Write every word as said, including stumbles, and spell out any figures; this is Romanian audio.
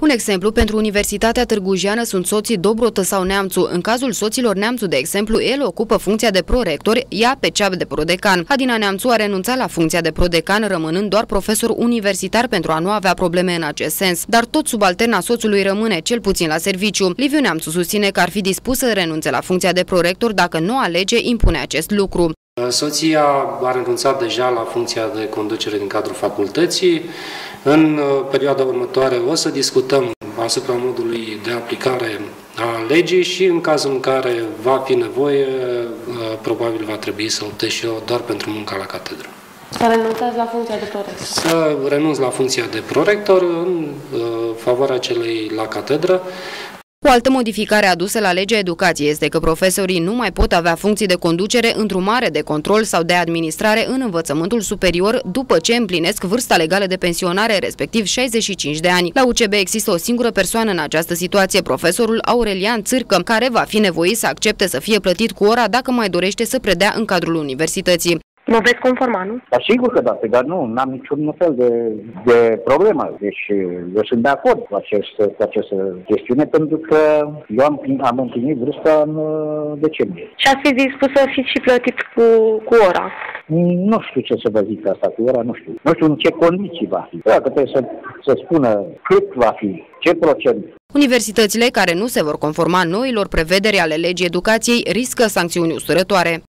Un exemplu pentru Universitatea Târgu-Jiană sunt soții Dobrotă sau Neamțu. În cazul soților Neamțu, de exemplu, el ocupă funcția de prorector, ea pe cea de prodecan. Adina Neamțu a renunțat la funcția de prodecan, rămânând doar profesor universitar pentru a nu avea probleme în acest sens. Dar tot subalterna soțului rămâne, cel puțin la serviciu. Liviu Neamțu susține că ar fi dispus să renunțe la funcția de prorector dacă noua lege impune acest lucru. Soția a renunțat deja la funcția de conducere din cadrul facultății. În perioada următoare o să discutăm asupra modului de aplicare a legii și în cazul în care va fi nevoie, probabil va trebui să optez și eu doar pentru munca la catedră. Să renunțați la funcția de prorector? Să renunț la funcția de prorector în favoarea celei la catedră. O altă modificare adusă la legea educației este că profesorii nu mai pot avea funcții de conducere, îndrumare, de control sau de administrare în învățământul superior după ce împlinesc vârsta legală de pensionare, respectiv șaizeci și cinci de ani. La U C B există o singură persoană în această situație, profesorul Aurelian Țârcă, care va fi nevoit să accepte să fie plătit cu ora dacă mai dorește să predea în cadrul universității. Mă veți conforma, nu? Da, sigur că da, dar nu, n-am niciun fel de, de problemă. Deci eu sunt de acord cu, acest, cu această chestiune, pentru că eu am, am împlinit vârsta în decembrie. Și ați fi dispus să fiți și plătit cu, cu ora? Nu știu ce să vă zic asta cu ora, nu știu. Nu știu în ce condiții va fi. Dacă trebuie să, să spună cât va fi, ce procent. Universitățile care nu se vor conforma noilor prevederi ale legii educației riscă sancțiuni usturătoare.